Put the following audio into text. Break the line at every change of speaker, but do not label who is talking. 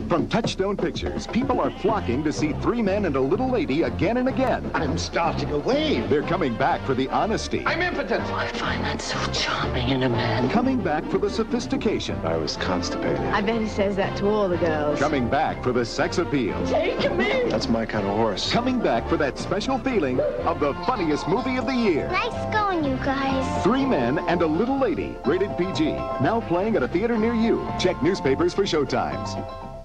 From Touchstone Pictures, people are flocking to see Three Men and a Little Lady again and again.
I'm starting a wave.
They're coming back for the honesty.
I'm impotent.
I find that so charming in a man.
Coming back for the sophistication.
I was constipated.
I bet he says that to all the girls.
Coming back for the sex appeal.
Take me!
That's my kind of horse.
Coming back for that special feeling of the funniest movie of the year.
Nice going, you guys.
Three Men and a Little Lady, rated PG. Now playing at a theater near you. Check newspapers for showtimes.